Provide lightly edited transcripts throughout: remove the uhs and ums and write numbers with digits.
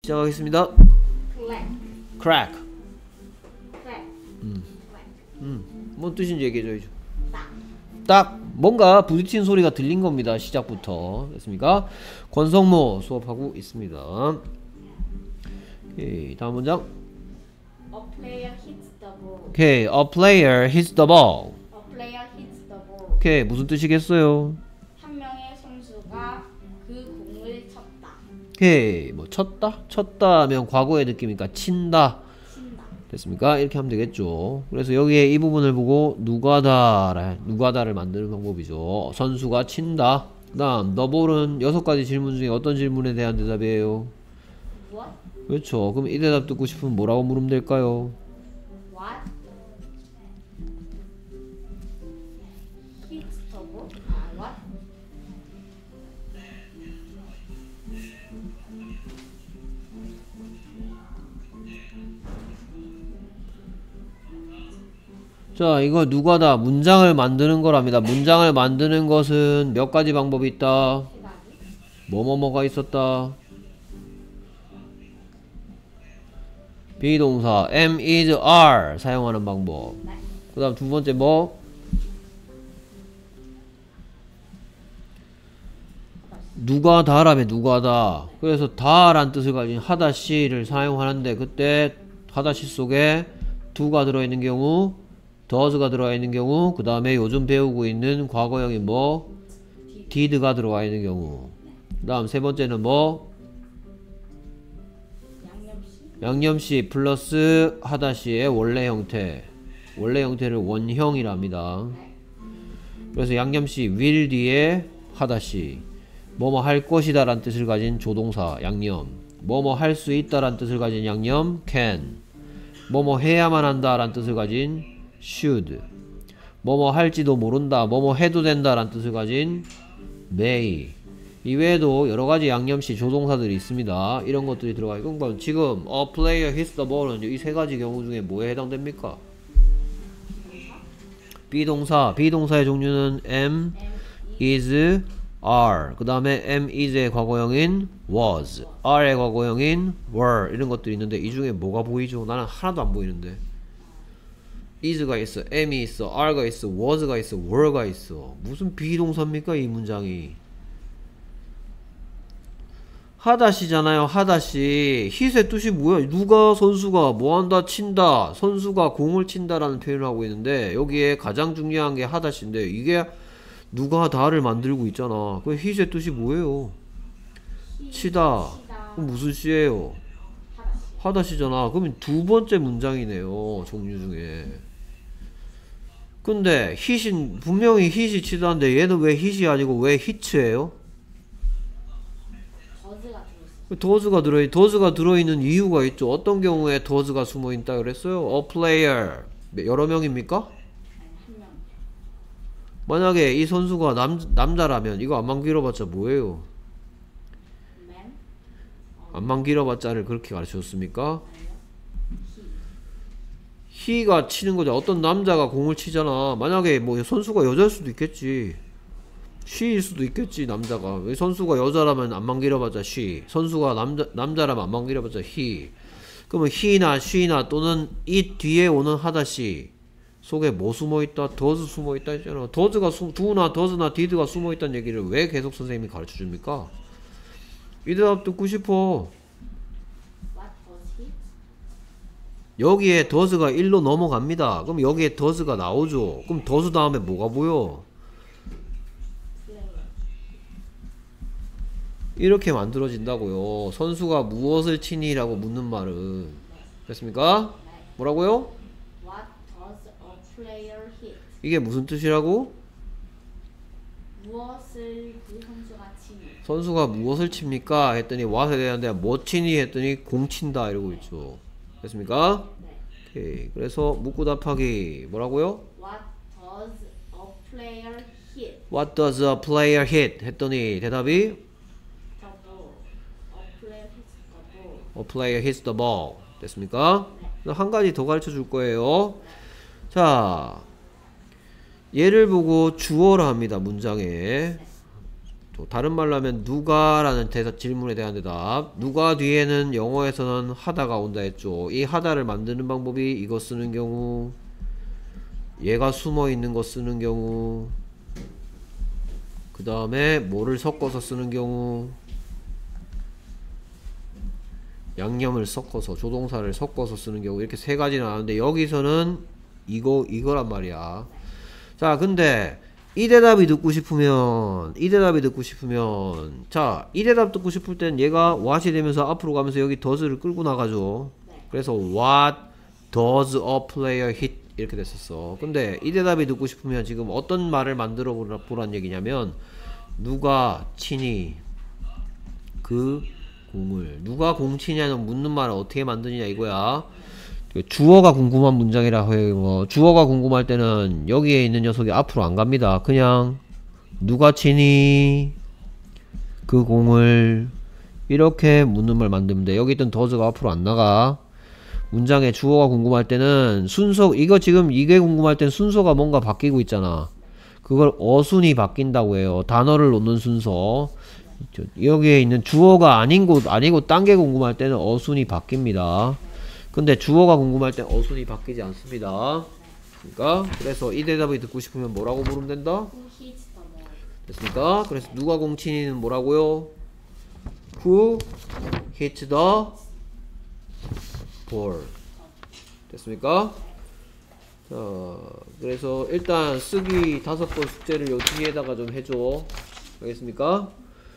시작하겠습니다. crack. 뭔 뜻인지 얘기해줘야죠. 딱 뭔가 부딪힌 소리가 들린 겁니다. 시작부터. 됐습니까? 권성모 수업하고 있습니다. 오케이, 다음 문장. A player hits the ball. 오케이, a player hits the ball. A player hits the ball. 오케이, 무슨 뜻이겠어요? 한 명의 선수가 그 공을 쳤다. 오케이, 뭐 쳤다? 쳤다 하면 과거의 느낌이니까 친다. 친다. 됐습니까? 이렇게 하면 되겠죠. 그래서 여기에 이 부분을 보고 누가다를 만드는 방법이죠. 선수가 친다. 그 다음 the ball은 6가지 질문 중에 어떤 질문에 대한 대답이에요? What? 그렇죠. 그럼 이 대답 듣고 싶으면 뭐라고 물으면 될까요? What? Hits the ball? What? 자, 이거 누가다 문장을 만드는 거랍니다. 문장을 만드는 것은 몇 가지 방법이 있다. 세 가지. 뭐뭐뭐가 있었다. 비동사 am, is, are 사용하는 방법. 네. 그 다음 두 번째 뭐? 누가 다라며 누가다. 그래서 다란 뜻을 가진 하다시를 사용하는데 그때 하다시 속에 do가 들어있는 경우, does가 들어가 있는 경우, 그 다음에 요즘 배우고 있는 과거형인 뭐? did가 들어가 있는 경우. 그 다음 세 번째는 뭐? 양념씨. 양념씨 플러스 하다시의 원래 형태. 원래 형태를 원형이랍니다. 그래서 양념씨 will 뒤에 하다시. 뭐뭐 할 것이다 란 뜻을 가진 조동사 양념. 뭐뭐 할 수 있다 란 뜻을 가진 양념 can. 뭐뭐 해야만 한다 란 뜻을 가진 should. 뭐뭐 할지도 모른다, 뭐뭐 해도 된다 란 뜻을 가진 may. 이외에도 여러가지 양념시 조동사들이 있습니다. 이런 것들이 들어가 있고, 그럼 지금 a player hits the ball은 이 세 가지 경우 중에 뭐에 해당됩니까? 비동사. 비동사의 종류는 am, is, are. 그 다음에 am, is의 과거형인 was, are의 과거형인 were. 이런 것들이 있는데 이 중에 뭐가 보이죠? 나는 하나도 안 보이는데. is가 있어, am이 있어, are가 있어, was가 있어, were가 있어. 무슨 비동사입니까 이 문장이? 하다시잖아요. 하다시. hit의 뜻이 뭐야? 누가 선수가 뭐한다 친다, 선수가 공을 친다라는 표현을 하고 있는데 여기에 가장 중요한 게 하다시인데 이게 누가 다를 만들고 있잖아. 그 hit의 뜻이 뭐예요? 치다. 그럼 무슨 시예요? 하다시잖아. 그러면 두 번째 문장이네요. 종류 중에. 근데 hit은 분명히 hit이 치다인데 얘는 왜 hit이 아니고 왜 hit예요? does가 들어있는 이유가 있죠. 어떤 경우에 does가 숨어있다 그랬어요? a player 여러 명입니까? 만약에 이 선수가 남자라면 이거 안만 길어봤자 뭐예요? 안만 길어봤자를 그렇게 가르쳐줬습니까? he가 치는 거죠. 어떤 남자가 공을 치잖아. 만약에 뭐 선수가 여자일 수도 있겠지. she일 수도 있겠지. 남자가. 왜 선수가 여자라면 안만 길어봤자 she, 선수가 남자라면 안만 길어봤자 he. 그러면 he나 she나 또는 it 뒤에 오는 하다시 속에 뭐 숨어있다? does 숨어있다 했잖아. do나 does나 did가 숨어있다는 얘기를 왜 계속 선생님이 가르쳐줍니까? 이 대답 듣고 싶어. 여기에 does가 1로 넘어갑니다. 그럼 여기에 does가 나오죠. 그럼 does 다음에 뭐가 보여? 이렇게 만들어진다고요. 선수가 무엇을 치니? 라고 묻는 말은. 됐습니까? 뭐라고요? What does a player hit? 이게 무슨 뜻이라고? 무엇을 그 선수가 치니? 선수가 무엇을 칩니까? 했더니 what에 대한데 뭐 치니? 했더니 공 친다 이러고 있죠. 됐습니까? 네. 오케이. 그래서 묻고 답하기 뭐라고요? What does a player hit? What does a player hit? 했더니 대답이 The ball. A player hits the ball. A player hits the ball. 됐습니까? 네. 한 가지 더 가르쳐 줄 거예요. 자, 얘를 보고 주어라 합니다. 문장에 다른 말로 하면 누가라는 대사 질문에 대한 대답. 누가 뒤에는 영어에서는 하다가 온다 했죠. 이 하다를 만드는 방법이 이거 쓰는 경우, 얘가 숨어 있는 거 쓰는 경우, 그 다음에 뭐를 섞어서 쓰는 경우, 양념을 섞어서, 조동사를 섞어서 쓰는 경우, 이렇게 세 가지는 나오는데 여기서는 이거란 말이야. 자, 근데 이 대답이 듣고 싶으면 자, 이 대답 듣고 싶을 땐 얘가 what이 되면서 앞으로 가면서 여기 does를 끌고 나가죠. 그래서 what does a player hit 이렇게 됐었어. 근데 이 대답이 듣고 싶으면 지금 어떤 말을 만들어 보란 얘기냐면, 누가 치니 그 공을, 누가 공 치냐는 묻는 말을 어떻게 만드느냐 이거야. 주어가 궁금한 문장이라 해요. 주어가 궁금할 때는 여기에 있는 녀석이 앞으로 안 갑니다. 그냥 누가 치니 그 공을 이렇게 묻는 말 만들면 돼. 여기 있던 does가 앞으로 안 나가. 문장에 주어가 궁금할 때는 순서, 이거 지금 이게 궁금할 땐 순서가 뭔가 바뀌고 있잖아. 그걸 어순이 바뀐다고 해요. 단어를 놓는 순서. 여기에 있는 주어가 아니고 딴 게 궁금할 때는 어순이 바뀝니다. 근데 주어가 궁금할 땐 어순이 바뀌지 않습니다. 그러니까 그래서 이 대답이 듣고 싶으면 뭐라고 물으면 된다? 됐습니까? 그래서 누가 공치니는 뭐라고요? Who hit the ball? 됐습니까? 자, 그래서 일단 쓰기 5번 숙제를 요 뒤에다가 좀 해줘. 알겠습니까?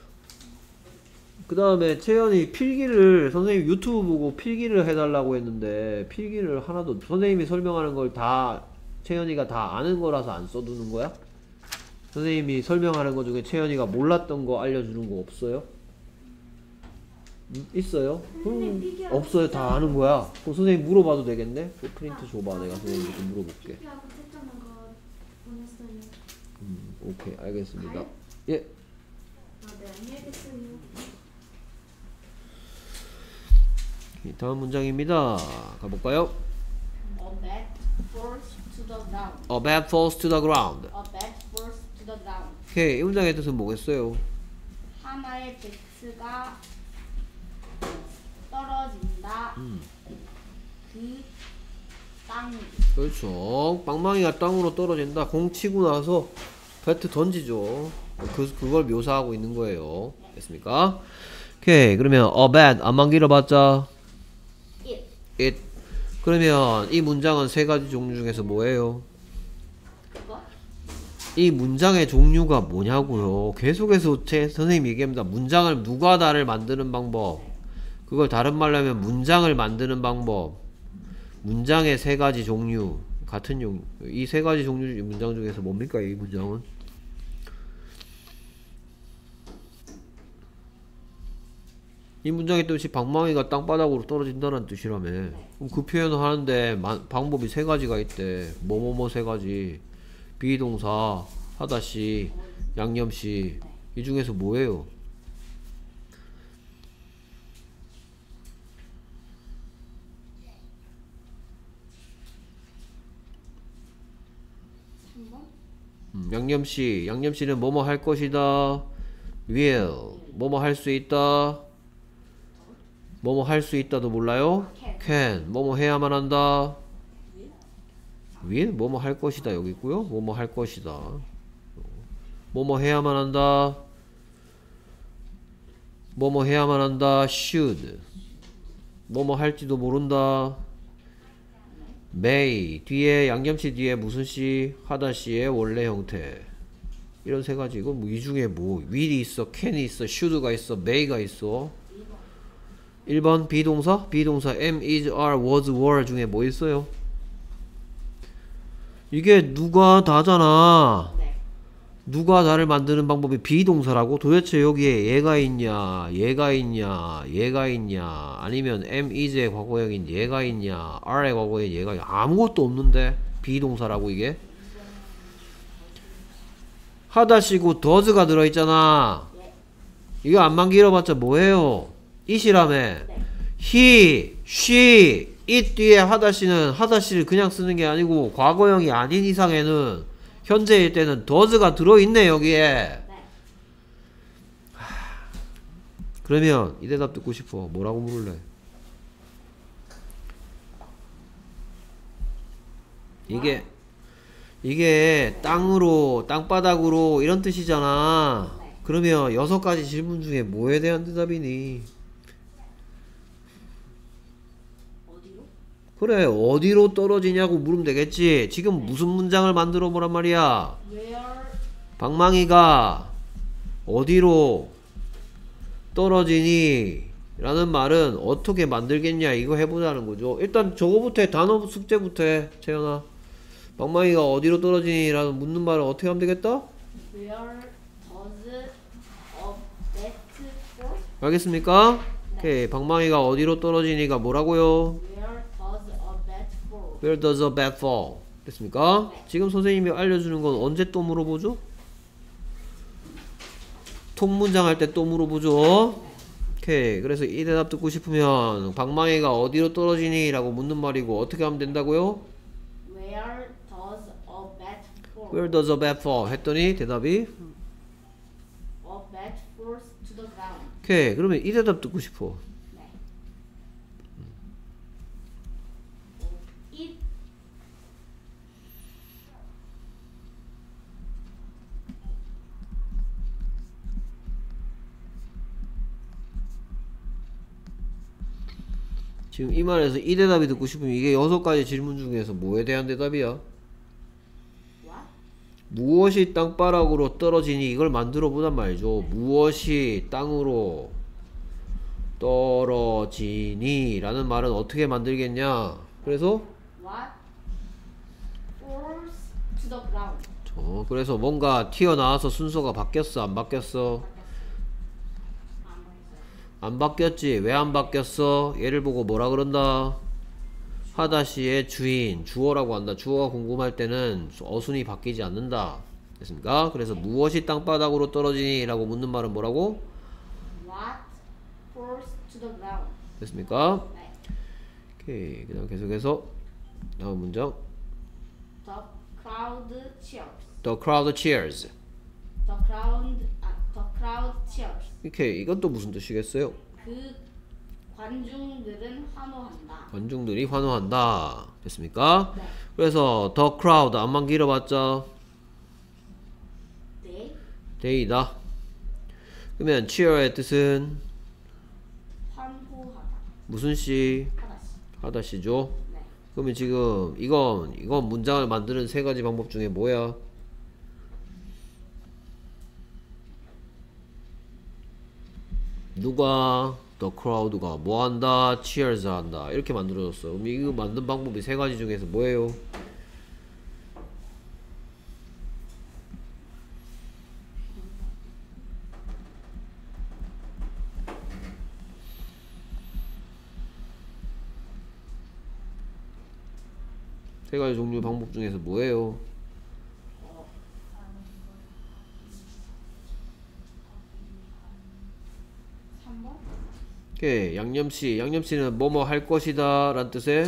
그 다음에 채연이 필기를, 선생님 유튜브 보고 필기를 해달라고 했는데 필기를 하나도, 선생님이 설명하는 걸 다 채연이가 다 아는 거라서 안 써두는 거야? 선생님이 설명하는 거 중에 채연이가 몰랐던 거 알려주는 거 없어요? 있어요? 없어요. 다 아는 거야. 그럼 선생님 물어봐도 되겠네? 그 프린트 줘봐. 내가 선생님께 좀 물어볼게. 오케이, 알겠습니다. 예. 다음 문장입니다. 가볼까요? A bat falls to the ground. A bat falls to the ground. A bat falls to the ground. 오케이, 이 문장의 뜻은 뭐겠어요? 하나의 배트가 떨어진다. 그 땅. 그렇죠. 빵망이가 땅으로 떨어진다. 공 치고 나서 배트 던지죠. 그걸 묘사하고 있는 거예요. 됐습니까? 오케이, 그러면 a bat 안만 길어봤자 it. 그러면 이 문장은 세 가지 종류 중에서 뭐예요? 이 문장의 종류가 뭐냐고요. 계속해서 제 선생님이 얘기합니다. 문장을 누가 다를 만드는 방법, 그걸 다른 말로 하면 문장을 만드는 방법, 문장의 세 가지 종류, 같은 종류. 이 세 가지 종류 문장 중에서 뭡니까? 이 문장은 이 문장의 뜻이 방망이가 땅바닥으로 떨어진다는 뜻이라며. 그럼 그 표현을 하는데 방법이 세 가지가 있대. 뭐뭐뭐 세 가지. 비동사, 하다시, 양념시. 이 중에서 뭐예요? 양념시. 양념시는 뭐뭐 할 것이다. will. 뭐뭐 할 수 있다. 뭐뭐 할 수 있다도 몰라요? can. 뭐뭐 해야만 한다. will. 뭐뭐 할 것이다 여기 있고요. 뭐뭐 할 것이다. 뭐뭐 해야만 한다. 뭐뭐 해야만 한다. should. 뭐뭐 할지도 모른다. may. 뒤에 양념시 뒤에 무슨 시? 하다시의 원래 형태. 이런 세 가지. 이건 뭐 이 중에 뭐 will이 있어, can이 있어, should가 있어, may가 있어. 1번 비동사? 비동사 am, is, are, was, were 중에 뭐 있어요? 이게 누가 다잖아. 누가 다를 만드는 방법이 비동사라고? 도대체 여기에 얘가 있냐, 얘가 있냐, 얘가 있냐, 아니면 am, is의 과거형인 얘가 있냐, are의 과거형인 얘가 있냐. 아무것도 없는데 비동사라고 이게? 하다시고 does가 들어있잖아. 이거 안만 길어봤자 뭐예요? it이라며. he, she, it 뒤에 하다시는 하다시를 그냥 쓰는 게 아니고 과거형이 아닌 이상에는 현재일 때는 does가 들어있네 여기에. 그러면 이 대답 듣고 싶어. 뭐라고 물을래? 이게 땅으로, 땅바닥으로 이런 뜻이잖아. 네. 그러면 6가지 질문 중에 뭐에 대한 대답이니? 어디로? 그래, 어디로 떨어지냐고 물으면 되겠지. 지금 무슨 문장을 만들어 보란 말이야? Where 방망이가 어디로 떨어지니? 라는 말은 어떻게 만들겠냐 이거 해보자는 거죠. 일단 저거부터 해. 단어 숙제부터 해. 채연아, 방망이가 어디로 떨어지니? 라는 묻는 말을 어떻게 하면 되겠다? Where does a bat fall? 알겠습니까? 오케이. 방망이가 어디로 떨어지니가 뭐라고요? Where does a bat fall? Where does a bat fall? 됐습니까? 지금 선생님이 알려주는 건 언제 또 물어보죠? 통문장 할 때 또 물어보죠. 오케이. 그래서 이 대답 듣고 싶으면 방망이가 어디로 떨어지니? 라고 묻는 말이고 어떻게 하면 된다고요? Where does a bat fall? Where does a bat fall? 했더니 대답이 A bat falls to the ground. 오케이. 그러면 이 대답 듣고 싶어. 네. It 지금 이 말에서 이 대답이 듣고 싶으면 이게 6가지 질문 중에서 뭐에 대한 대답이야? what? 무엇이 땅바닥으로 떨어지니? 이걸 만들어 보단 말이죠. 무엇이 땅으로 떨어지니? 라는 말은 어떻게 만들겠냐? 그래서 What falls to the ground? 그래서 뭔가 튀어나와서 순서가 바뀌었어? 안 바뀌었어? 안 바뀌었지. 왜 안 바뀌었어? 얘를 보고 뭐라 그런다? 하다시의 주인, 주어라고 한다. 주어가 궁금할 때는 어순이 바뀌지 않는다. 됐습니까? 그래서 무엇이 땅바닥으로 떨어지니? 라고 묻는 말은 뭐라고? What falls to the ground? 됐습니까? 네. 오케이. 그 다음 계속해서 다음 문장. The crowd cheers. The crowd cheers. The crowd cheers. 오케이. 이건 또 무슨 뜻이겠어요? 그 관중들은 환호한다. 관중들이 환호한다. 됐습니까? 네. 그래서 the crowd 안만 길어봤자 네. day이다. 그러면 cheer의 뜻은 환호하다. 무슨 시? 하다시. 하다시죠. 네. 그러면 지금 이건 문장을 만드는 3가지 방법 중에 뭐야? 누가? The crowd가 뭐 한다? cheers 한다. 이렇게 만들어졌어. 그럼 이거 만든 방법이 3가지 중에서 뭐예요? 세 가지 종류 방법 중에서 뭐예요? 오케이. 양념씨. 양념씨는 뭐뭐 할 것이다 라는 뜻의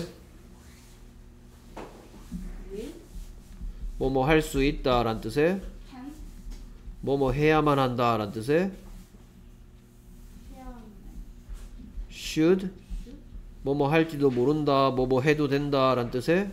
will, 뭐뭐 할 수 있다 라는 뜻의 can, 뭐뭐 해야만 한다 라는 뜻의 해야 should 뭐뭐 할지도 모른다 뭐뭐 해도 된다 라는 뜻의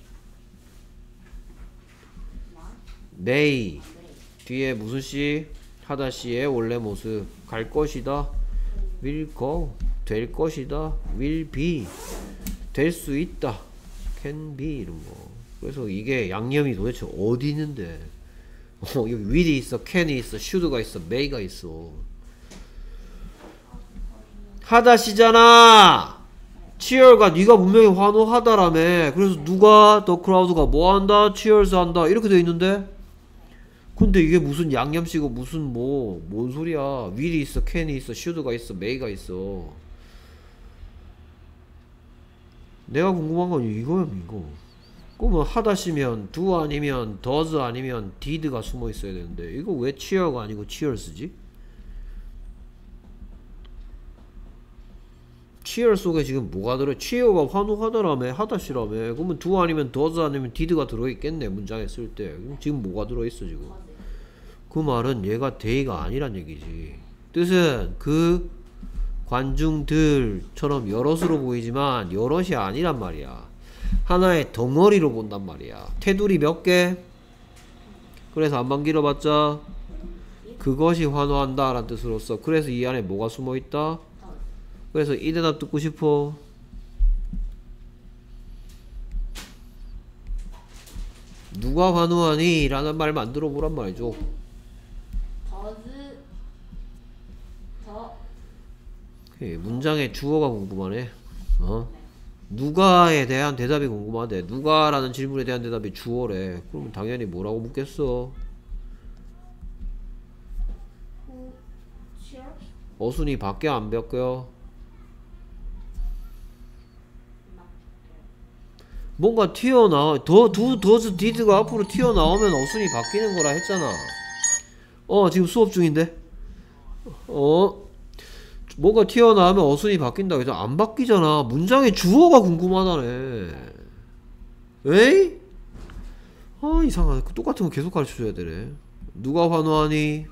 may 뒤에 무슨 씨? 하다 씨의 원래 모습 갈 것이다 will go 될 것이다 will be 될 수 있다 can be 이런 거. 그래서 이게 양념이 도대체 어디 있는데 여기 will이 있어 can이 있어 should가 있어 may가 있어. 하다시잖아. cheer가 네가 분명히 환호하다라며. 그래서 누가 the crowd가 뭐 한다? cheers 한다 이렇게 돼 있는데 근데 이게 무슨 양념씨고 무슨 뭔 소리야. will이 있어 can이 있어 should가 있어 may가 있어. 내가 궁금한 건 이거야 이거. 그러면 하다시면 do 아니면 does 아니면 did가 숨어 있어야 되는데 이거 왜 cheer가 아니고 cheers지? cheer 속에 지금 뭐가 들어? cheer가 환호하다라며 하다시라며. 그러면 do 아니면 does 아니면 did가 들어있겠네 문장에 쓸 때. 그럼 지금 뭐가 들어있어 지금? 그 말은 얘가 day가 아니란 얘기지. 뜻은 그 관중들처럼 여럿으로 보이지만 여럿이 아니란 말이야. 하나의 덩어리로 본단 말이야. 테두리 몇 개? 그래서 안만 길어봤자 그것이 환호한다 라는 뜻으로서 그래서 이 안에 뭐가 숨어있다? 그래서 이 대답 듣고 싶어. 누가 환호하니? 라는 말 만들어 보란 말이죠. 문장의 주어가 궁금하네. 누가에 대한 대답이 궁금하대. 누가라는 질문에 대한 대답이 주어래. 그러면 당연히 뭐라고 묻겠어? 어순이 바뀌어 안 바뀌어? 뭔가 튀어나와. 더즈 디드가 앞으로 튀어나오면 어순이 바뀌는 거라 했잖아. 지금 수업 중인데? 뭐가 튀어나오면 어순이 바뀐다. 그래서 안 바뀌잖아. 문장의 주어가 궁금하다네. 에이? 이상하네. 똑같은 거 계속 가르쳐줘야 되네. 누가 환호하니?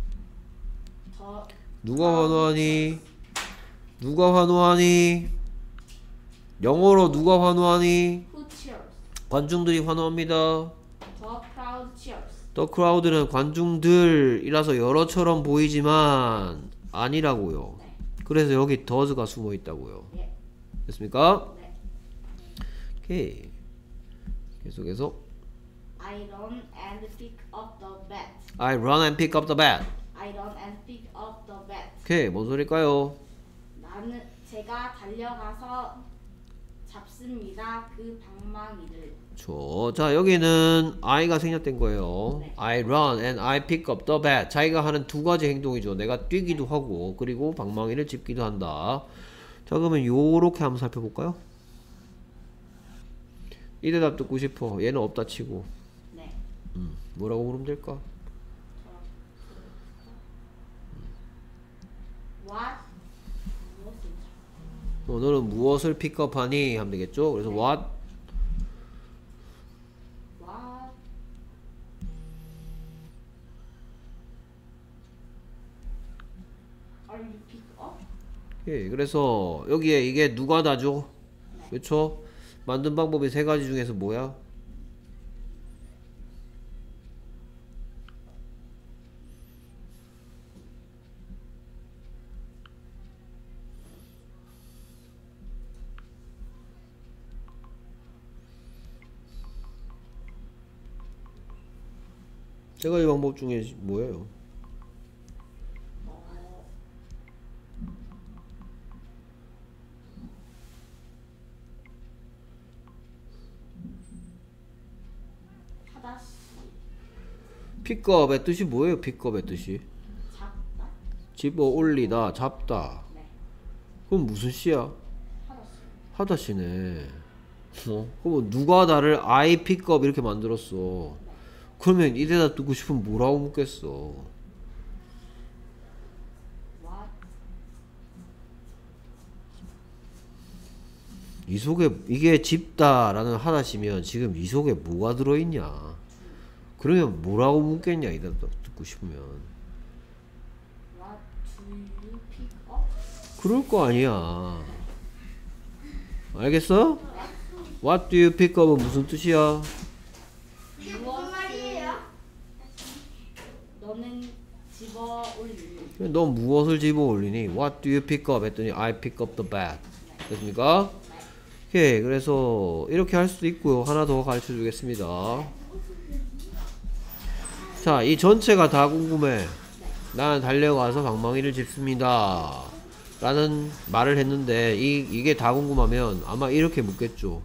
누가 환호하니? 누가 환호하니? 영어로 누가 환호하니? 관중들이 환호합니다. The crowd는 관중들이라서 여러처럼 보이지만 아니라고요. 그래서 여기 does가 숨어 있다고요. 됐습니까? 오케이. 계속해서 I run and pick up the bat. I run and pick up the bat. I run and pick up the bat. 오케이. 뭔 소릴까요? 제가 달려가서 잡습니다. 그 방망이를. 자, 여기는 I가 생략된 거예요. 네. I run and I pick up the bat. 자기가 하는 두 가지 행동이죠. 내가 뛰기도 하고 그리고 방망이를 짚기도 한다. 자, 그러면 요렇게 한번 살펴볼까요? 이 대답 듣고 싶어. 얘는 없다 치고. 네. 뭐라고 물으면 될까? What? 너는 무엇을 픽업하니? 하면 되겠죠? 그래서 what? Are you pick up? 예, 그래서 여기에 이게 누가 다죠? 그렇죠? 만든 방법이 세 가지 중에서 뭐야? 세 가지 방법 중에 뭐예요? 픽업의 뜻이 뭐예요? 픽업의 뜻이 잡다. 집어 올리다, 잡다. 네. 그럼 무슨 시야? 하다시. 하다시네. 그럼 누가 나를 I 픽업 이렇게 만들었어. 그러면 이 대답 듣고 싶으면 뭐라고 묻겠어? What? 이 속에 이게 집다라는 하다시면 지금 이 속에 뭐가 들어있냐? 그러면 뭐라고 묻겠냐? 이 대답 듣고 싶으면 What do you pick up? 그럴 거 아니야. 알겠어? What do you pick up은 무슨 뜻이야? 이게 무슨 말이에요? 너는 집어 올리니. 너 무엇을 집어 올리니? What do you pick up? 했더니 I pick up the bat. 됐습니까? 오케이. 그래서 이렇게 할 수도 있고요. 하나 더 가르쳐 주겠습니다. 자, 이 전체가 다 궁금해. 나는 달려가서 방망이를 짚습니다. 라는 말을 했는데 이게 다 궁금하면 아마 이렇게 묻겠죠.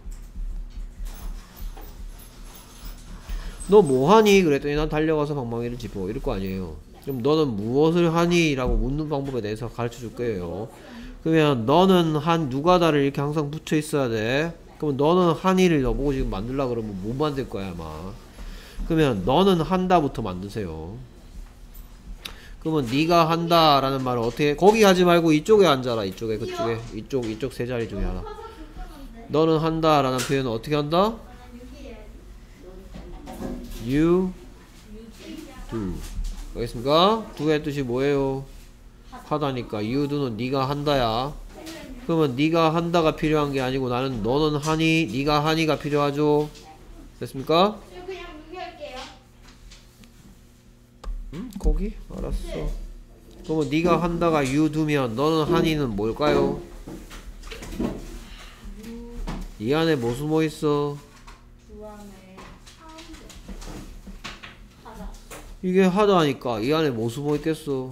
너 뭐하니? 그랬더니 난 달려가서 방망이를 짚어. 이럴 거 아니에요. 그럼 너는 무엇을 하니? 라고 묻는 방법에 대해서 가르쳐 줄 거예요. 그러면 너는 누가다를 이렇게 항상 붙여 있어야 돼. 그러면 너는 한이를 너보고 지금 만들려고 그러면 못 만들 거야 아마. 그러면 너는 한다부터 만드세요. 그러면 네가 한다 라는 말은 어떻게 거기 하지 말고 이쪽에 앉아라. 이쪽에 그쪽에 이쪽 세 자리 중에 하나. 너는 한다 라는 표현은 어떻게 한다? You do. 알겠습니까? 두의 뜻이 뭐예요? 하다니까 you do는 네가 한다야. 그러면 네가 한다가 필요한 게 아니고 나는 너는 하니, 네가 하니가 필요하죠. 됐습니까? 저 그냥 무시할게요. 응? 거기? 알았어. 그러면 네가 한다가 you do면 너는 하니는 뭘까요? 이 안에 뭐 숨어 있어? 주안에 하다. 이게 하다니까 이 안에 뭐 숨어 있겠어?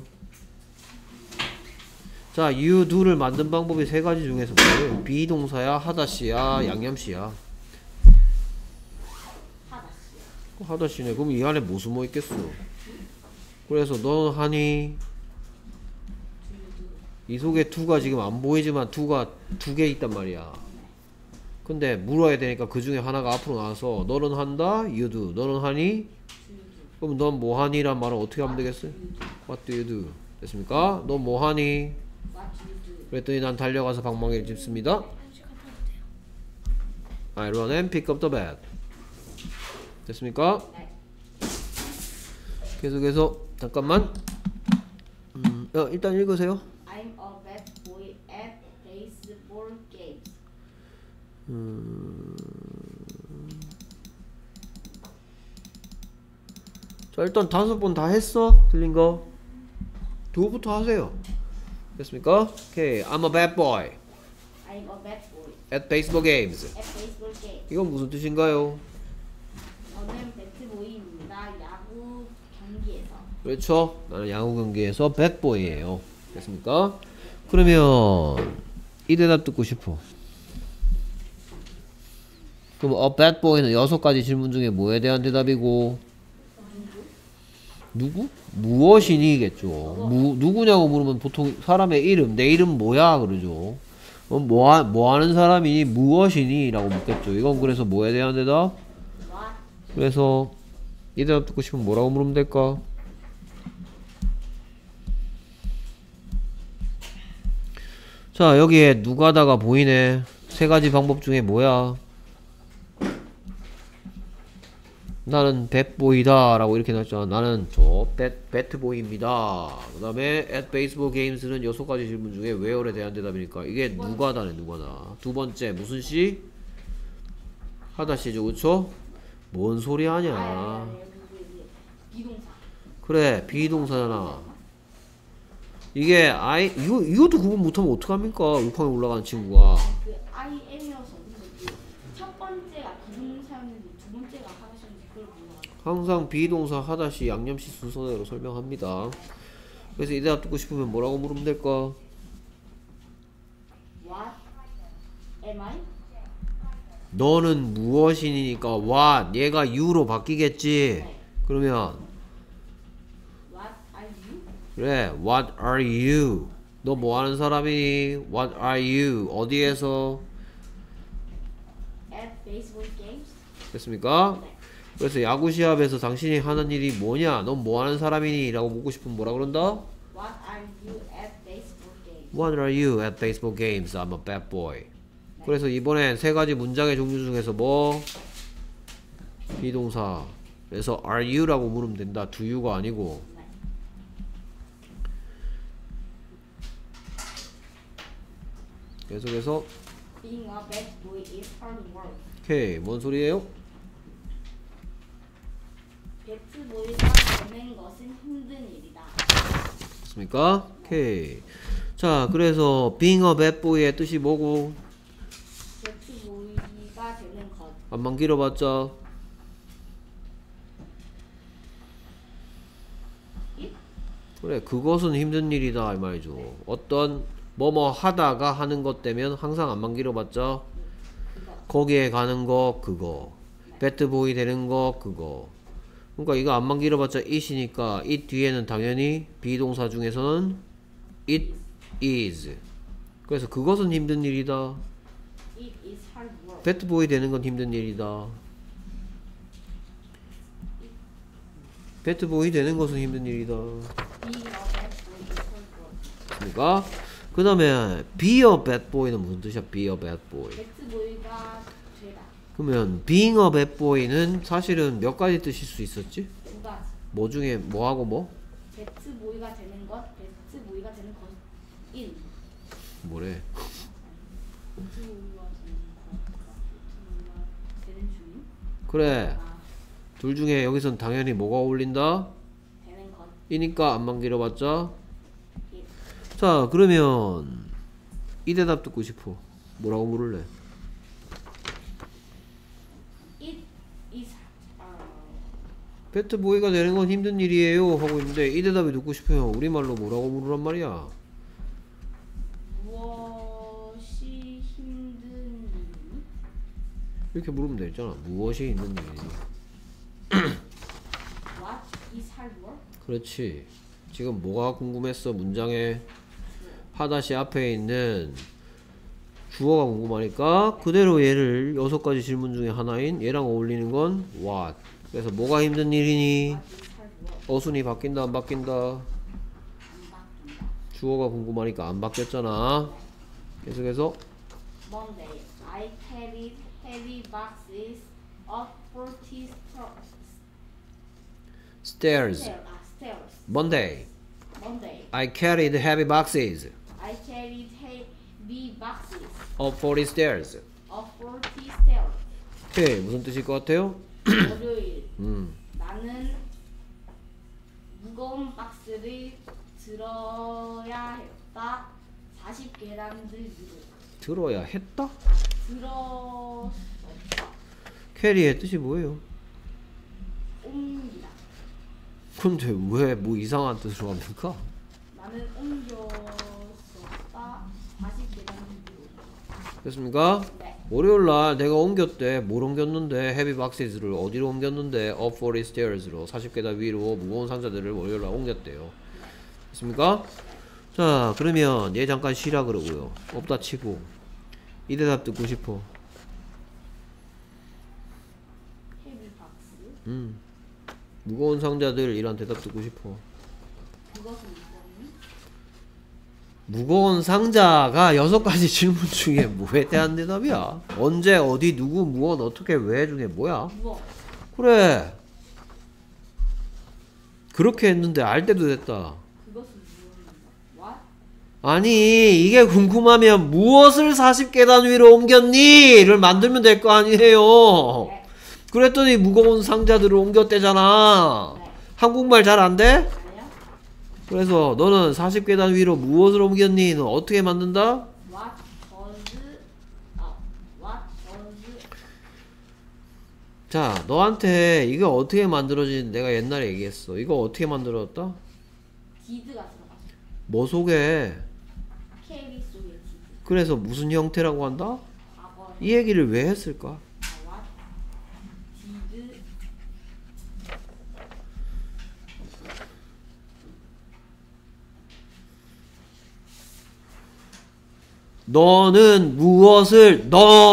자, you do를 만든 방법이 세 가지 중에서 뭐예요? 비동사야, 하다시야, 양념시야. 하다씨. 하다시네. 그럼 이 안에 뭐 숨어 있겠어? 그래서 너는 하니 이 속에 to가 지금 안 보이지만 to가 두 개 있단 말이야. 근데 물어야 되니까 그 중에 하나가 앞으로 나와서 너는 한다, you do. 너는 하니? 그럼 넌 뭐 하니? 란 말은 어떻게 하면 되겠어요? What do you do? 됐습니까? 넌 뭐 하니? What you do. 그랬더니 난 달려가서 방망이를 짚습니다. I run and pick up the bat. 됐습니까? 네. 계속해서 잠깐만. 일단 읽으세요. I'm a bad boy at baseball games. 자, 일단 5번 다 했어? 틀린 거? 두부터 하세요. 됐습니까? 오케이. I'm a bad boy I'm a bad boy at baseball games. at baseball games. 이건 무슨 뜻인가요? 저는 배트보이입니다. 야구 경기에서. 그렇죠. 나는 야구 경기에서 bad boy예요. 됐습니까? 그러면 이 대답 듣고 싶어. 그럼 a bad boy는 6가지 질문 중에 뭐에 대한 대답이고 누구? 무엇이니겠죠. 누구냐고 물으면 보통 사람의 이름, 내 이름 뭐야 그러죠. 뭐 하는 사람이니 무엇이니 라고 묻겠죠. 이건 그래서 뭐에 대한 대답? What? 그래서 이 대답 듣고 싶으면 뭐라고 물으면 될까? 자, 여기에 누가다가 보이네. 세 가지 방법 중에 뭐야? 나는 배트보이다 라고 이렇게 나왔잖아. 나는 저 배트보이입니다. 그 다음에 at baseball games는 6가지 질문 중에 where에 대한 대답이니까 이게 누가다네. 누가다. 두 번째 무슨 시? 하다시죠. 그쵸? 뭔 소리 하냐. 비동사. 그래 비동사잖아. 이게 이것도 구분 못하면 어떡합니까? 6학년 올라가는 친구가. 그 IM이어서 첫 번째가 비동사였는데 두 번째가 하다셨는데 그걸 몰라가지고. 항상 비동사 하다시 양념시 순서대로 설명합니다. 그래서 이 대답 듣고 싶으면 뭐라고 물으면 될까? What am I? 너는 무엇이니까 what 얘가 you로 바뀌겠지. 그러면 What are you? 그래 what are you? 너 뭐하는 사람이니? What are you? 어디에서? At baseball games? 됐습니까? 네. 그래서 야구 시합에서 당신이 하는 일이 뭐냐? 넌 뭐하는 사람이니? 라고 묻고 싶으면 뭐라 그런다? What are you at baseball games? What are you at baseball games? I'm a bad boy. 그래서 이번엔 세 가지 문장의 종류 중에서 뭐? 비동사. 그래서 are you라고 물으면 된다. do you가 아니고. 계속해서 Being a bad boy is hard work. 오케이 뭔 소리예요? 배트보이가 되는 것은 힘든 일이다. 됐습니까? 오케이. 자 그래서 being a bad boy의 뜻이 뭐고? 배트보이가 되는 것. 안만 길어봤자 그래 그것은 힘든 일이다 이 말이죠. 어떤 뭐뭐 하다가 하는 것 되면 항상 안만 길어봤자 거기에 가는 거 그거 배트보이 되는 거 그거. 그러니까 이거 안만 길어봤자 it이니까 it 뒤에는 당연히 비동사 중에서는 it is. 그래서 그것은 힘든 일이다. It is hard work. 배트보이 되는 건 힘든 일이다. 배트보이 되는 것은 힘든 일이다. Being a bad boy is hard work. 그러니까 그 다음에 be a bad boy는 무슨 뜻이야? be a bad boy. 배트보이가 되다. 그러면 being a bad boy는 사실은 몇 가지 뜻일 수 있었지? 두 가지. 뭐 중에 뭐하고 뭐? 배트보이가 되는 것, 배트보이가 되는 것은 in. 뭐래? 우주와 전과 되는 중인? 그래. 아, 둘 중에 여기선 당연히 뭐가 어울린다? 되는 것. 이니까 안만 길어봤자. 예. 자, 그러면 이 대답 듣고 싶어. 뭐라고 물을래? It is 배트보이가 되는 건 힘든 일이에요 하고 있는데 이 대답이 듣고 싶으면 우리말로 뭐라고 물으란 말이야? 무엇이 힘든 일이니? 이렇게 물으면 되잖아. 무엇이 힘든 일이니? What is hard work? 그렇지. 지금 뭐가 궁금했어? 문장에 하다시 앞에 있는 주어가 궁금하니까 그대로 얘를 6가지 질문 중에 하나인 얘랑 어울리는 건 what. 그래서 뭐가 힘든 일이니? What is hard work? 어순이 바뀐다 안 바뀐다? 안 바뀐다. 주어가 궁금하니까 안 바뀌었잖아. 계속해서 Monday, I carried heavy boxes up 40 stairs. stairs. Monday, Monday, I carried heavy boxes I carried heavy boxes up 40 stairs. up 40 stairs. 오케이, 무슨 뜻일 것 같아요? 월요일, 음, 나는 무거운 박스를 들어야 했다. 40계단들 위로 들어야 했다? 들었다. 캐리의 뜻이 뭐예요? 옮기다. 근데 왜 뭐 이상한 뜻으로 합니까? 나는 옮겼었다. 40계단들 위로. 됐습니까? 네. 월요일날 내가 옮겼대. 뭘 옮겼는데? 헤비 박스를 어디로 옮겼는데? up 40 stairs로 40계단 위로 무거운 상자들을 월요일날 옮겼대요. 됐습니까? 자, 그러면 얘 잠깐 쉬라 그러고요. 없다 치고 이 대답 듣고 싶어. 헤비 박스. 무거운 상자들 이란 대답 듣고 싶어. 그것은 무거운. 무거운 상자가 6가지 질문 중에 뭐에 대한 대답이야? 언제, 어디, 누구, 무엇, 어떻게, 왜 중에 뭐야? 무거워. 그래. 그렇게 했는데 알 때도 됐다. 그것은 무거운. What? 아니, 이게 궁금하면 무엇을 40계단 위로 옮겼니?를 만들면 될 거 아니에요. 네. 그랬더니 무거운 상자들을 옮겼대잖아. 네. 한국말 잘 안 돼? 아니야? 그래서 너는 40계단 위로 무엇을 옮겼니? 너 어떻게 만든다? What does 자, 너한테 이거 어떻게 만들어진 내가 옛날에 얘기했어. 이거 어떻게 만들어졌다? did가 들어갔어. 뭐 속에? 캐리 속에 did. 그래서 무슨 형태라고 한다? 과거. 이 얘기를 왜 했을까? what did 너는 무엇을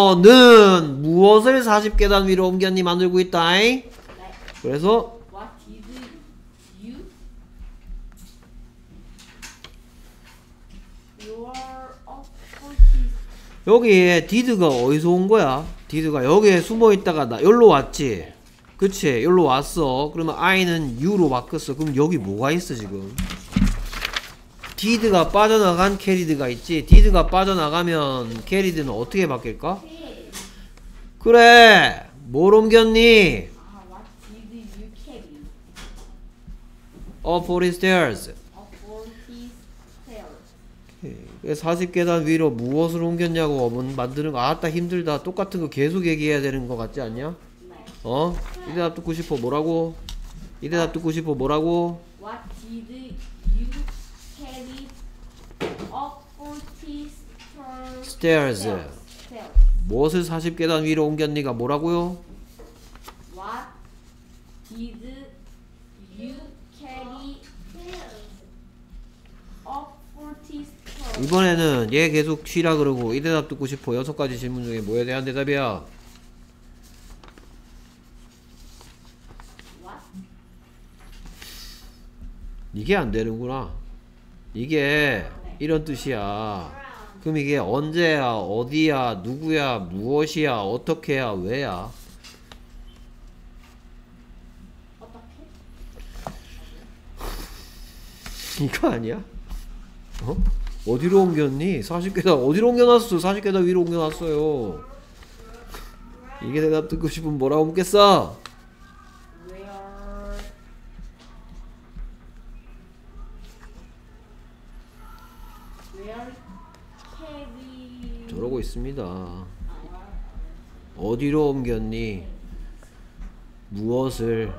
40계단 위로 옮겼니? 만들고 있다잉. 네. 그래서 What did you your opportunity 여기에 did가 어디서 온 거야? did가 여기에 숨어 있다가 나 여기로 왔지. 그치? 여기로 왔어. 그러면 I는 U로 바뀌었어. 그럼 여기 뭐가 있어 지금? did가 빠져나간 carried가 있지. did가 빠져나가면 carried는 어떻게 바뀔까? carry? 그래. 뭘 옮겼니? What did you carry Up 40 stairs. up 40 stairs? 40계단 위로 무엇을 옮겼냐고 만드는 거 아따 힘들다. 똑같은 거 계속 얘기해야 되는 거 같지 않냐? 네. 어? 이 대답 듣고 싶어 뭐라고? 이 대답 듣고 싶어 뭐라고? What did you carry up 40 Stairs. stairs? 무엇을 40계단 위로 옮겼니가 뭐라고요? What did you carry up 40 stairs? 이번에는 얘 계속 쉬라 그러고 이 대답 듣고 싶어. 6가지 질문 중에 뭐에 대한 대답이야? What? 이게 안 되는구나. 이게 이런 뜻이야. 그럼 이게 언제야, 어디야, 누구야, 무엇이야, 어떻게야, 왜야? 어떻게? 이거 아니야? 어? 어디로 옮겼니? 40계단 어디로 옮겨놨어? 40계단 위로 옮겨놨어요. 이게 대답 듣고 싶으면 뭐라고 묻겠어? Where carry 저러고 있습니다. 어디로 옮겼니? 무엇을?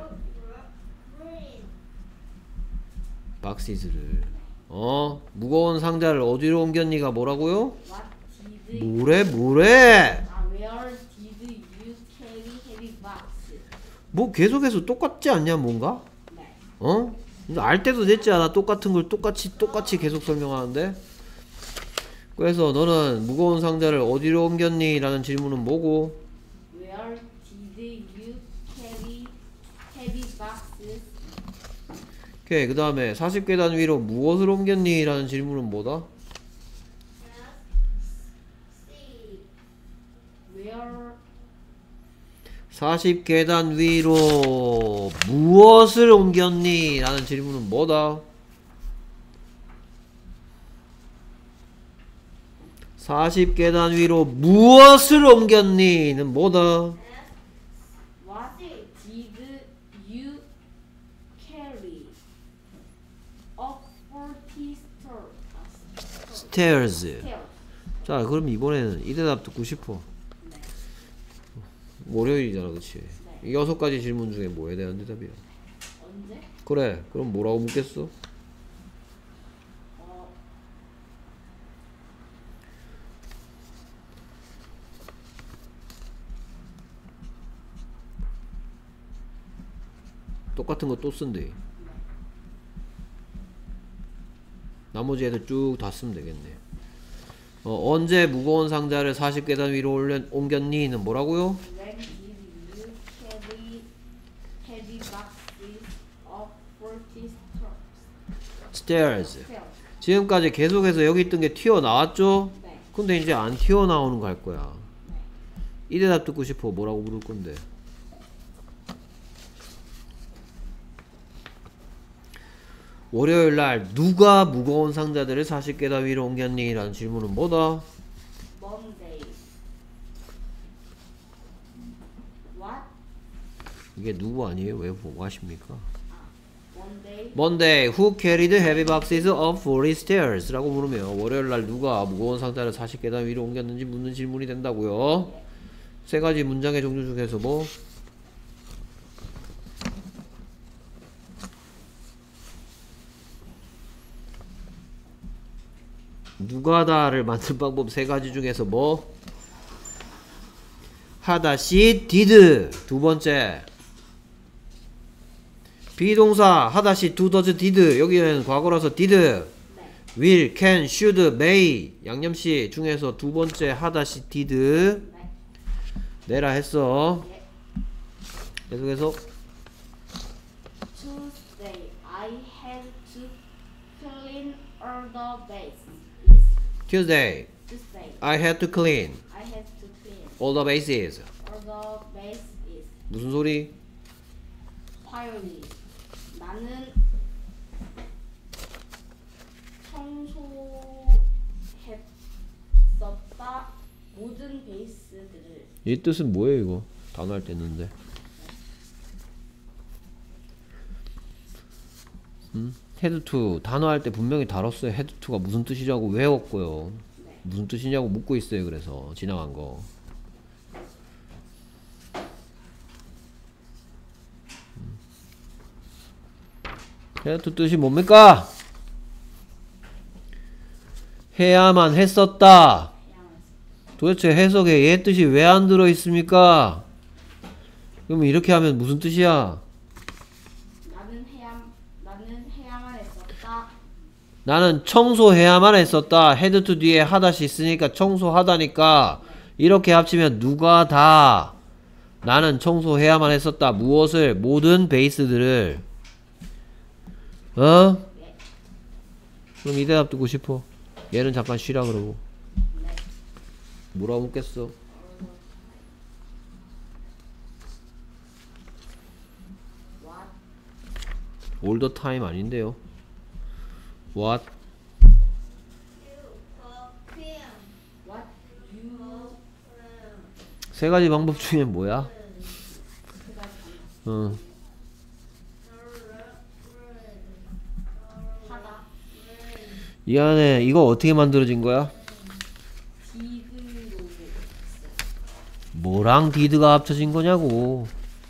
박시즈를. 무거운 상자를 어디로 옮겼니가 뭐라고요? What did 뭐래? where did you carry heavy box? 뭐 계속해서 똑같지 않냐 뭔가? 네. 이제 알 때도 됐지 않아? 똑같은 걸 똑같이 계속 설명하는데. 그래서 너는 무거운 상자를 어디로 옮겼니? 라는 질문은 뭐고? Where did you carry heavy boxes? 오케이, 그 다음에 40계단 위로 무엇을 옮겼니? 라는 질문은 뭐다? Where 40계단 위로 무엇을 옮겼니? 라는 질문은 뭐다? 40계단 위로 무엇을 옮겼니?는 뭐다? what did you carry up 40 stairs. stairs? 자, 그럼 이번에는 이 대답 듣고 싶어. 네. 월요일이잖아, 그치? 네. 이 6가지 질문 중에 뭐에 대한 대답이야? 언제? 그래, 그럼 뭐라고 묻겠어? 똑같은 거 또 쓴대. 나머지 애들 쭉 다 쓰면 되겠네. 언제 무거운 상자를 40계단 위로 옮겼니?는 뭐라고요? When did you carry heavy boxes up 40 stairs. stairs? 지금까지 계속해서 여기 있던 게 튀어나왔죠? 네. 근데 이제 안 튀어나오는 거 할 거야. 이 대답 듣고 싶어. 뭐라고 물을 건데? 월요일날 누가 무거운 상자들을 40계단 위로 옮겼니? 라는 질문은 뭐다? Monday. What? 이게 누구 아니에요? 왜 보고 하십니까? Monday. Monday, who carried heavy boxes up 40 stairs? 라고 물으면 월요일날 누가 무거운 상자를 40계단 위로 옮겼는지 묻는 질문이 된다고요. 세 가지 문장의 종류 중에서 뭐? 누가다를 만든 방법 세 가지 중에서 뭐? 하다시 did. 두 번째. 비동사 하다시 do does did. 여기는 과거라서 did. 네. will, can, should, may. 양념시 중에서 두 번째 하다시 did. 네. 내라 했어. 예. 계속해서 Tuesday. I had to clean all the bases. Tuesday, Tuesday. I had to clean I had to clean all the bases. all the bases. 무슨 소리? 화요일. 나는 청소했었다. 모든 베이스들을. 이 뜻은 뭐예요 이거? 단어 할 때 했는데. 헤드 투 단어 할 때 분명히 다뤘어요. 헤드 투가 무슨 뜻이냐고 외웠고요. 네. 무슨 뜻이냐고 묻고 있어요. 그래서 지나간 거. 헤드 투 뜻이 뭡니까? 해야만 했었다. 도대체 해석에 얘 뜻이 왜 안 들어 있습니까? 그럼 이렇게 하면 무슨 뜻이야? 나는 해야만 했었다. 나는 청소해야만 했었다. 헤드 투 뒤에 하다시 있으니까 청소하다니까 이렇게 합치면 누가 다 나는 청소해야만 했었다. 무엇을? 모든 베이스들을. 그럼 이 대답 듣고 싶어. 얘는 잠깐 쉬라 그러고. 뭐라고 묻겠어? all the time 아닌데요. what 세 가지 방법 중에 뭐야? 세 가지 방법. 어. 하다. 이 안에 이거 어떻게 만들어진 거야? 디드로 뭐랑 디드가 합쳐진 거냐고.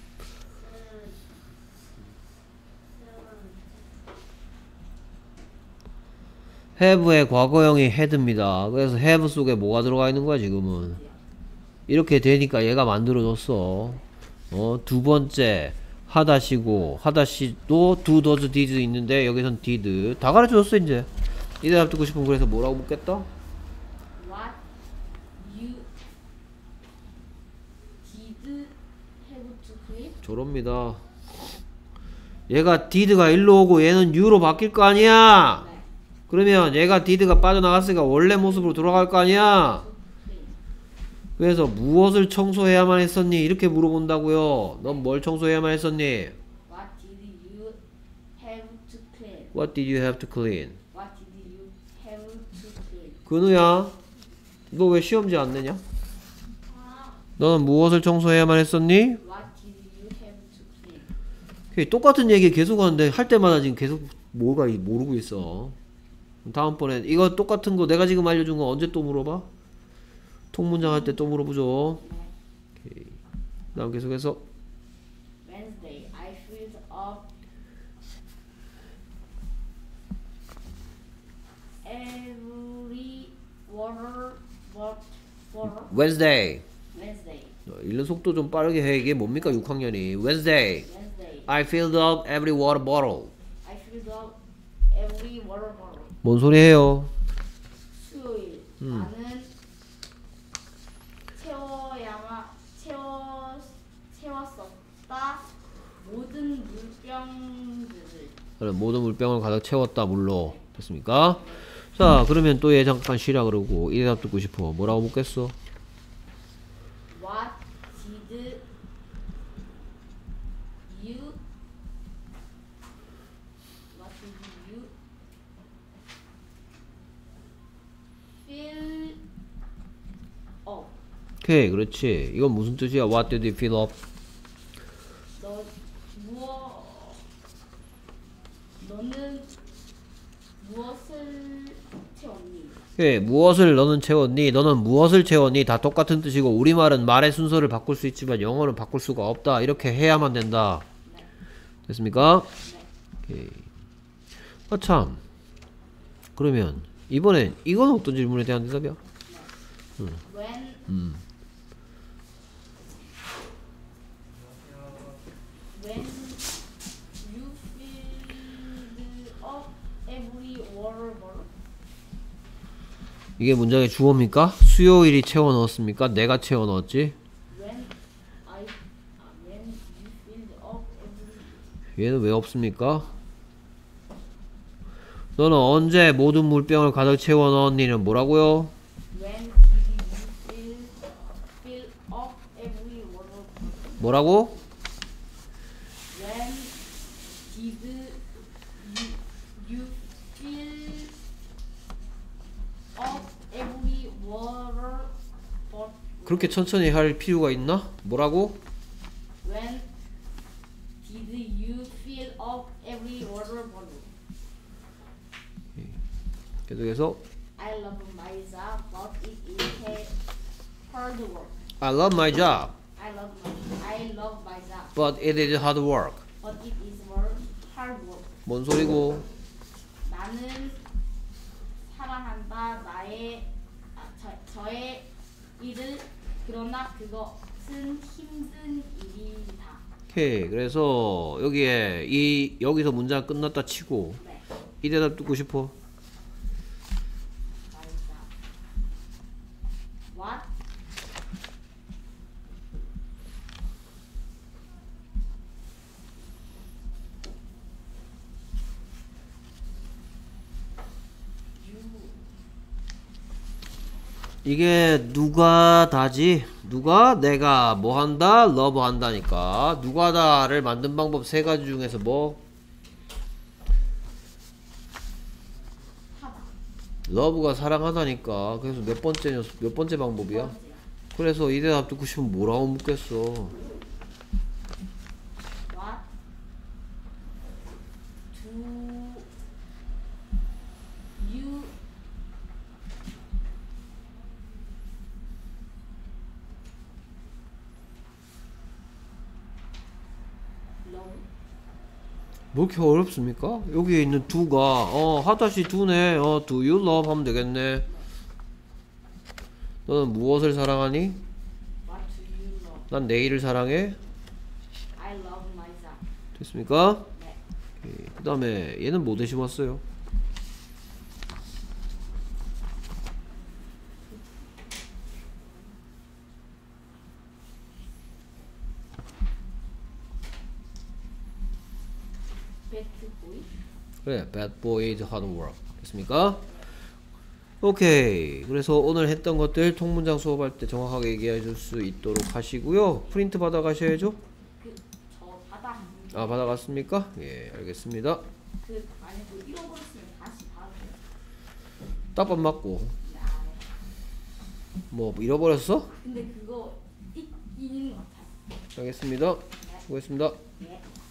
have의 과거형이 had입니다. 그래서 have 속에 뭐가 들어가 있는 거야 지금은. 이렇게 되니까 얘가 만들어졌어. 두 번째 하다시고 하다시도 do, does, did 있는데 여기선 did 다 가르쳐줬어 이제. 이 대답 듣고 싶으면 그래서 뭐라고 묻겠다? What you did have to clean? 저럽니다. 얘가 did가 일로 오고 얘는 you로 바뀔 거 아니야. 네. 그러면 얘가 did가 빠져나갔으니까 원래 모습으로 돌아갈 거 아니야. clean. 그래서 무엇을 청소해야만 했었니? 이렇게 물어본다고요. 넌 뭘 청소해야만 했었니? What did you have to clean? What did you have to clean? What did you have to clean? 근우야, 너 왜 시험지 안 내냐? 너는 무엇을 청소해야만 했었니? What did you have to clean? 똑같은 얘기 계속 하는데 할 때마다 지금 계속 뭐가 모르고 있어. 다음번에 이거 똑같은 거 내가 지금 알려준 거 언제 또 물어봐? 통문장 할 때 또 물어보죠. 오케이. 다음 계속해서 Wednesday, I filled up every water bottle. Wednesday. Wednesday, 읽는 속도 좀 빠르게 해. 이게 뭡니까 6학년이. Wednesday. Wednesday, I filled up every water bottle. I filled up every water bottle. 뭔 소리예요? 수요일, 나는 채웠었다 모든 물병들을. 모든 물병을 가득 채웠다 물로. 됐습니까? 자 그러면 또 얘 잠깐 쉬라 그러고 이 대답 듣고 싶어. 뭐라고 묻겠어? What did you fill up? 오케이 그렇지. 이건 무슨 뜻이야? What did you fill up? 너는 무엇을 채웠니? 오케이 무엇을 너는 채웠니? 너는 무엇을 채웠니? 다 똑같은 뜻이고 우리말은 말의 순서를 바꿀 수 있지만 영어는 바꿀 수가 없다. 이렇게 해야만 된다. 네. 됐습니까? 네. 오케이. 아 참. 그러면 이번엔 이건 어떤 질문에 대한 대답이야? When you filled up every water bottle. 이게 문장의 주어입니까? 수요일이 채워 넣었습니까? 내가 채워 넣었지? When you filled up every. 얘는 왜 없습니까? 너는 언제 모든 물병을 가득 채워 넣었니는 뭐라고요? When did you fill up every water bottle? 뭐라고? When did you fill up every water bottle? 그렇게 천천히 할 필요가 있나? 뭐라고? When did you fill up every water bottle? 계속해서 I love my job, but it is hard work. I love my job, I love my job, but it is hard work. but it is hard work. 뭔 소리고? 나는 사랑한다 저의 일을. 그러나 그것은 힘든 일이다. 오케이. 그래서 여기에 여기서 문장 끝났다 치고 네. 이 대답 듣고 싶어. My job. What? 이게 누가 다지? 누가? 내가 뭐 한다? 러브 한다니까. 누가 다를 만든 방법 세 가지 중에서 뭐? 하다. 러브가 사랑하다니까. 그래서 몇 번째 방법이야? 번째요. 그래서 이 대답 듣고 싶으면 뭐라고 묻겠어. What do you love? 뭐 이렇게 어렵습니까? 여기에 있는 do가 하다시 do네. do you love 하면 되겠네. 너는 무엇을 사랑하니? What do you love? 난 내일을 사랑해. I love myself. 됐습니까? 네. 그 다음에 얘는 뭐 대심었어요? Bad boy. 그래, bad boys hard work. 됐습니까? 오케이. 그래서 오늘 했던 것들 통문장 수업할 때 정확하게 얘기해 줄 수 있도록 하시고요. 프린트 받아 가셔야죠. 저 받아. 아, 받아갔습니까? 예, 알겠습니다. 만약에 잃어버렸으면 다시 받아요. 딱밤 맞고. 네. 뭐 잃어버렸어? 근데 그거 있는 것 같아요. 알겠습니다. 수고했습니다. 네.